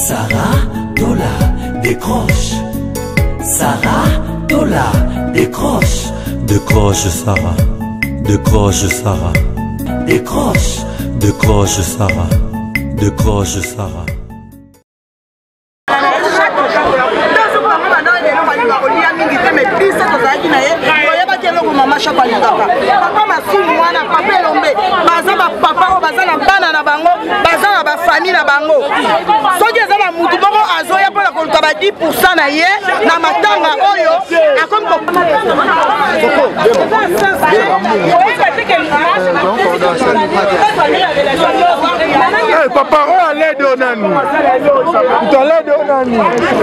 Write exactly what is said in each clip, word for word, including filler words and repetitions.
Sarah Tola décroche. Sarah Tola décroche. Décroche Sarah. Décroche Sarah. Décroche. Décroche Sarah. Décroche Sarah. Papa masimu mwana papa elombe baza ba papa o baza na bana na bango baza na ba famille na bango soki eza na mutu moko azoya mpona koluka ba dix pour cent na ye na matanga oyo akomi Hey papa, oh allez de nani. Tu allais de nani.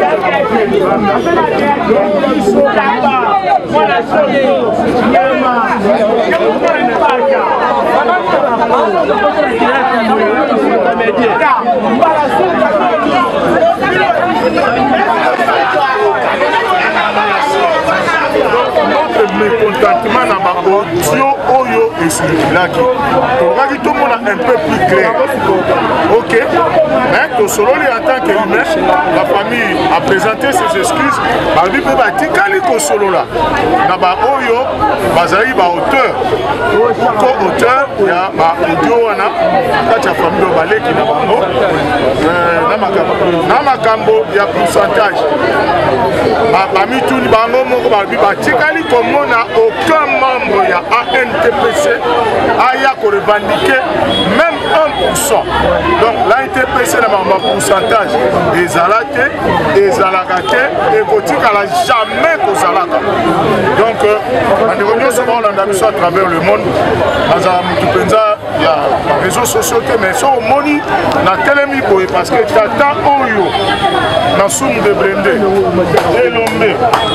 Notre mécontentement dans ma audio Oyo et Silaki. Tout le monde un peu plus clair. Ok. Mais que solo en tant qu'humain, la famille a présenté ses excuses. Babi peut batikali ko solo là. Na ba Oyo, bazali ba auteur. Ko auteur ya ba audio wana kati ya famille baleki na bango. Euh na makambo. Na makambo ya pourcentage. Ba bami tuni bango moko babi batikali comme na aucun membre ya A N T P C aya ko revendiquer même un pour cent. Donc l'A N T P C na ba pourcentage des alate des alakate et botika la jamais ko zalaka. Donc on est revenu sur on a à travers le monde dans un mutupenza il y a réseaux sociaux mais so moni na telemi boy parce que tata oyo na soum de Brende elombe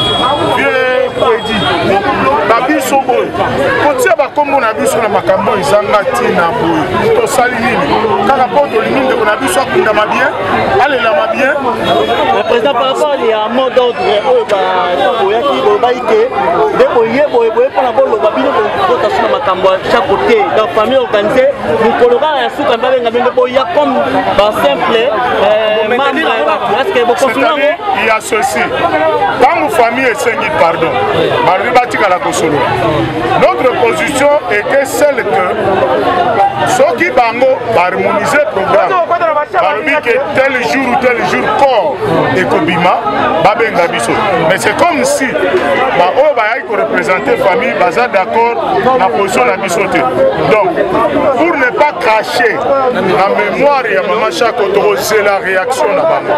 babiso boy kotia bakombo na biso na makambo ezanga tina boy tosali nini kaka po tolingi ndeko na biso akundama bien alelama bien. Le président par rapport à mot d'ordre oyo oyaki obaike nde boye boye boye mpona boloba bino kotasuna makambo ya chaque côté dans famille organisée mokolo kaka ya suka mbabenga ndenge boya comme basimple membre est-ce que bokonsulango il y a ceci ntango famille esengi pardon balobi batikala kosolo. Notre position était celle que soki bango baharmoniser programme balobi que tel jour ou tel jour corps ekobima babenga biso mais c'est comme si baoyo bayaki koreprésenter famille baza d'accord na position na biso te. Donc pour ne pas cracher na mémoire ya mama Chako tokozela réaction na bango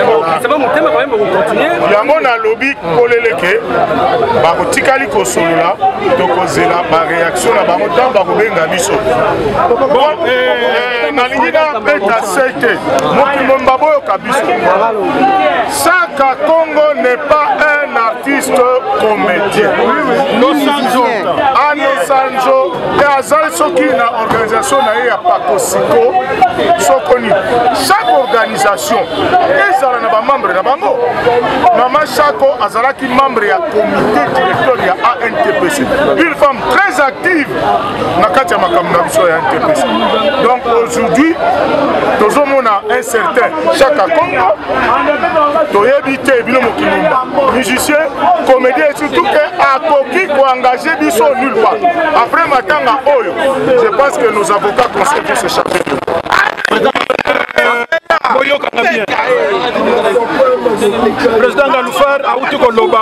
yango nalobi koleleke bakotikali kosolola tokozela baréaction na bango ntango bakobenga biso. Bon nalingi nabeta sete mokimo mbaboyoka biso Saka Congo n'est pas un artiste comédien. Anosanjo et Azal Soki na organisation na ya Pakosiko Sokoni. Chaque organisation ezala na ba membre na bango. Mama Chako azalaki membre ya comité directeur ya A N T P C. Une femme très active na kati ya makambo na biso ya A N T P C. Donc aujourd'hui tozomona un certain Chaka Congo toyebi te bino mokilumba musicien comédien et surtout que akoki ko engager biso nulle part. Après matanga oyo je pense que nos avocats conseillent pour ce chapitre. Président Ngaloufar auti koloba.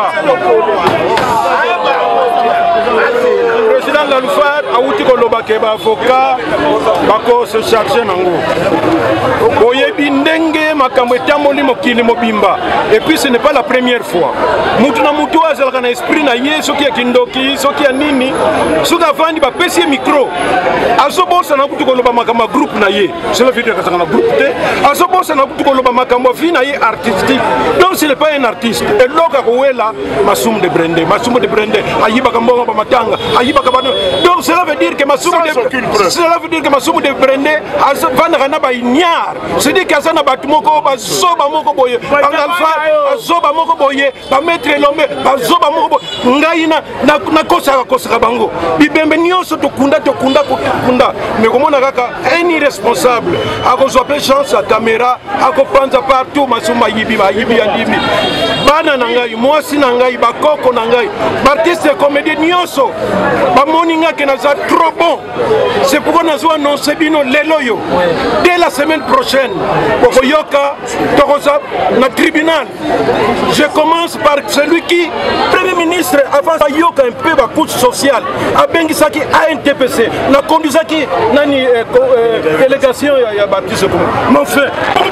Président Ngaloufar auti koloba ke ba avocat bako se charger nango. Boyebi ndenge makambo etamoli mokili mobimba. Et puis ce n'est pas la première fois. Mutu na mutu azalaka na esprit na ye soki ya kindoki soki ya nini soki avandi ba pesi micro. Azobosa na kutu koloba makambo groupe na ye. Cela veut dire que ça na groupe te. Azobosa na kutu koloba makambo vi na ye artistique. Donc ce n'est pas un artiste. Et loka kowela masum de Brende, masum de Brende, ayiba kambonga ba matanga, ayiba kabano. Donc cela veut dire que masum cela veut dire que masumu de Brende vanda na ba inyar c'est-à-dire que ça na batumoko ba zoba moko boye alpha zoba moko boye ba mettre lombe ba zoba moko ngai na na kosa kosa bango bibembe nyonso to kunda to kunda ko kunda mais comment na kaka un irresponsable ako zope chance à caméra ako panza partout masuma yibi ba yibi ya libi bana na ngai mwasi na ngai ba koko na ngai artiste comédien nyonso ba moninga ke na za trop bon c'est pourquoi nous avons annoncé bino lelo yo dès la semaine prochaine pour yoka tokoza na tribunal. Je commence par celui qui premier ministre avant yoka un peu ba coût social a bengisaki A N T P C na conduisaki nani délégation ya Baptiste comme mais enfin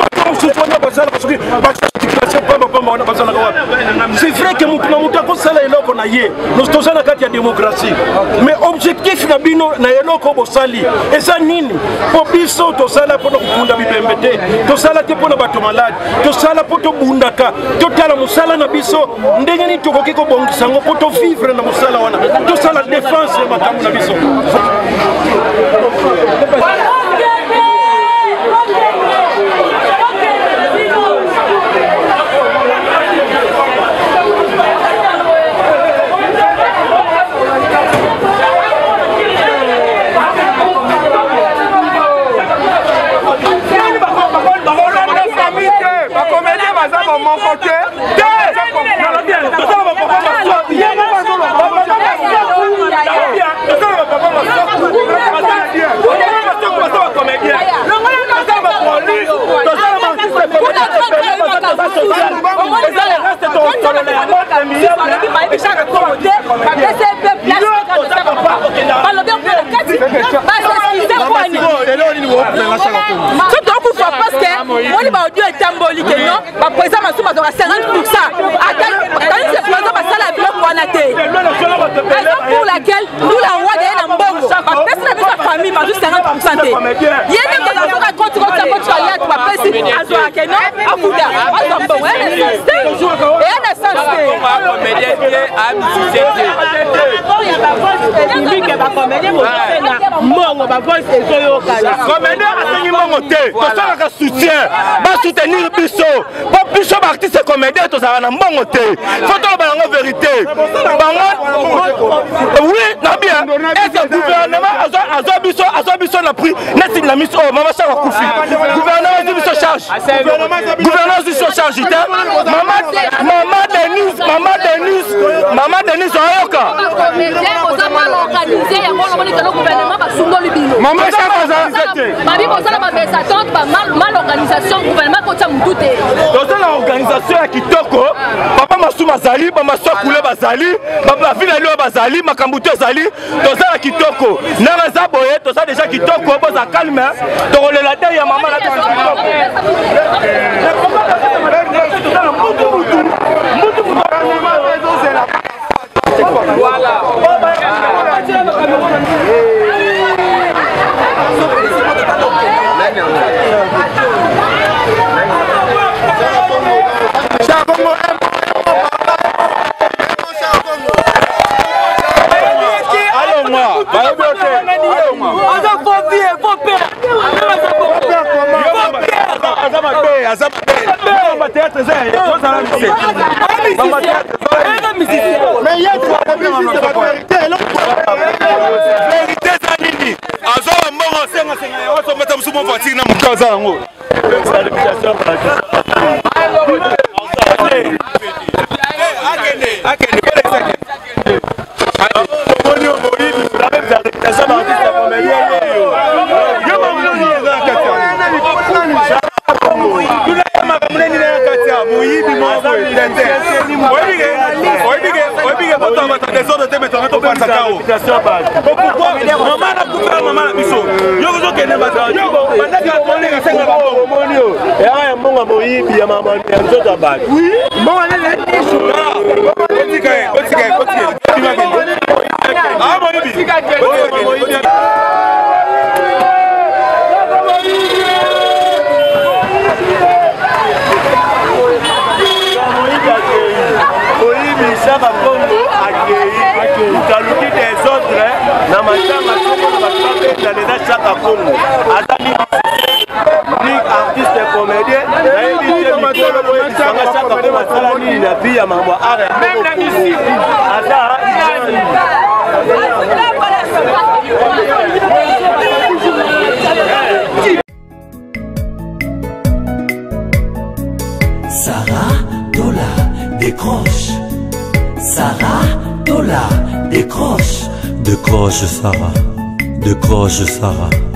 c'est vrai que nous avons fait la démocratie, mais l'objectif de Bino et ça nini pour biso to sala pour kunda bibembete to sala te pour bato malade to sala pour to bundaka to tala musala na biso ndenge ni to kokiko bongisa ngo pour to vivre na musala wana to sala défense ya makamu na biso. Mon côté, parce que on va audio est symbolique non ba président masuma dans cinquante pour cent attends c'est président ba sala bloc wana te pour laquelle nous la roi de na mbongo ba pesa na sa famille ba cinquante pour cent yene ko na ko contre contre ko tsaya to ba pesa azo akeno afuda azo mbongo ene sensé ene sensé comédien a musicité public ba comédien mo na mbongo ba voice ezoyoka comédien asengi mbongo te to sala soutien va soutenir biso pour biso artiste comédien to ça na mbongo te faut to ba la vérité bango oui na bien est ce gouvernement azo azo biso azo biso na prix neti na miso mama cha kufi gouvernement biso charge gouvernement biso charge te mama mama Denise mama Denise mama Denise oyoka mal organisé ya mona moni que le gouvernement va sundoli bino mama cha kaza babi bozala ba mesatante ba mal mal organisation gouvernement ko tsa mutute dans la organisation ya kitoko papa masuma zali ba maswa kule bazali baba vile leo bazali makambuto zali dans la kitoko na raza boye to ça déjà kitoko boza calme to rolela te ya mama la kitoko voilà mais il y a vérité zanini azo mbongo senga senga wato mata musumo voiture na mukaza yango akene akene pourquoi maman na couvert maman na biso yo ko kene bazali bandaka kolenga senga ba monio ya mbonga moyibi ya mama ya nzoto abali oui mbonga lele tishu otika otika otika ah moyibi Saba Congo accueilli des autres, na machama kobeta leza chaka Congo aza ni artiste comédien nayebi te mikolo boyebisanga chaka Congo asala nini na vie ya mambo ara aza Sarah Dola décroche. Sarah Dola décroche. Décroche Sarah, décroche Sarah.